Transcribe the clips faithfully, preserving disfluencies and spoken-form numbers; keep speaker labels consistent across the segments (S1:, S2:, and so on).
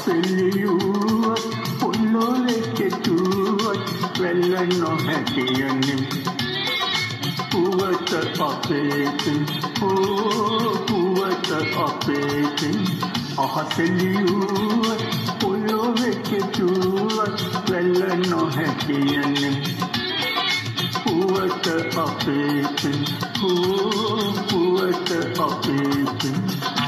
S1: අහසෙලියුවත් පොළොවේ කෙටුවත් වෙල්ල නොහැකියනේ පුවත අපේතින් ඕ පුවත අපේතින් අහසෙලියුවත් පොළොවේ කෙටුවත් වෙල්ල නොහැකියනේ පුවත අපේතින් ඕ පුවත අපේතින්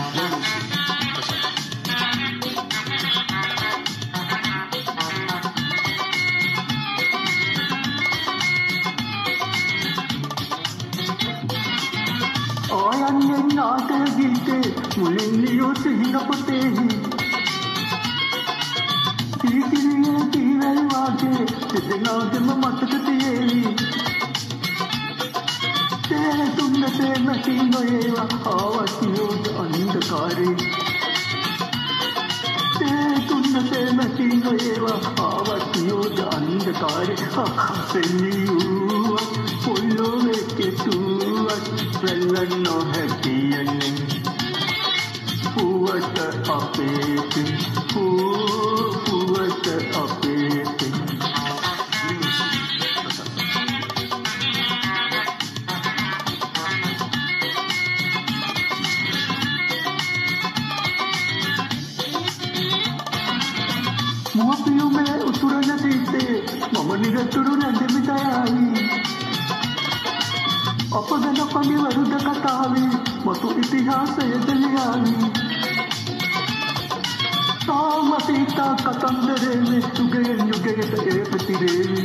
S1: ආයන්නේ නාටක ගීතේ මුලින් ලියුත් හිනපතේහි ඉතිරියේ තීවල් වාගේ දෙදෙනාගේම මතක තියෙවි තේ තුන්නතේ මැටි නොයේවා ආවතියෝද අන්ධකාරේ තේ තුන්නතේ මැටි නොයේවා ආවතියෝද අන්ධකාරේ අහසෙලියුවත් පොළොවේ කෙටුවත් වෙල්ල නොහැකියනේ පුවත අපේතින් පුවත අපේතින් මුවපියුමේ උතුරන තිත්තේ මම නිරතුරු නැඳෙමිටයයි අප ගැන පගේ වරුද කතාවේ මතු ඉතිහාසයද ලියාවි තාම සීතා කතන්දරේ යුගයෙන් යුගයට ඒ ප්‍රතිරේවි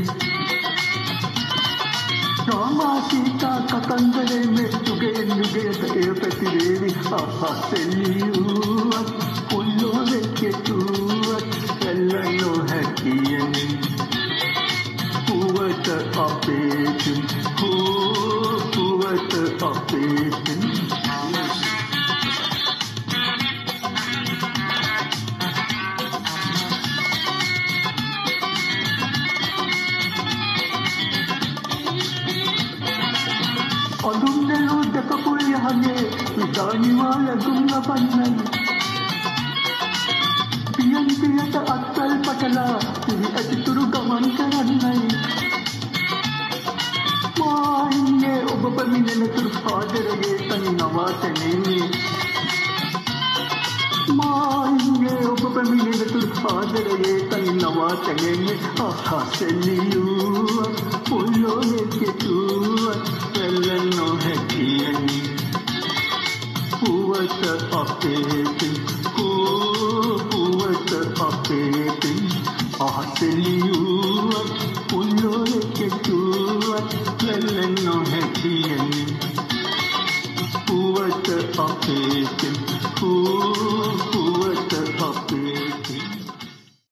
S1: තාම සීතා කතන්දරේ යුගයෙන් යුගයට ඒ ප්‍රතිරේවි අහසෙලියුවත් පොළොවේ කෙටුවත් වෙල්ල නොහැකියනේ පුවත අපේතින් පුවත අපේතින් අඳුන්දලු දෙකපුල් යහනේ විදානිවා ලැබුම් අපන්නයි පියන් පියට අත්වල් පටලා පිහි ඇතිතුරු ගමන් කරන්නයි මායින්නේ ඔබ පැමිණෙනතුරු ආදරයේ තනි නවාතැනෙන්නේ මායින්නේ ඔබ පැමිණෙනතුරු ආදරයේ තනි නවාතැනෙන්නේ අහසෙලියුවත් පොළොවේ කෙටුවත් වෙල්ල නොහැකියනේ පුවත අපේතින් පුවත අපේතින් අහසෙලියුවත් පොළොවේ කෙටුවත් වෙල්ල නොහැකියනේ පුවත අපේතින් පුවත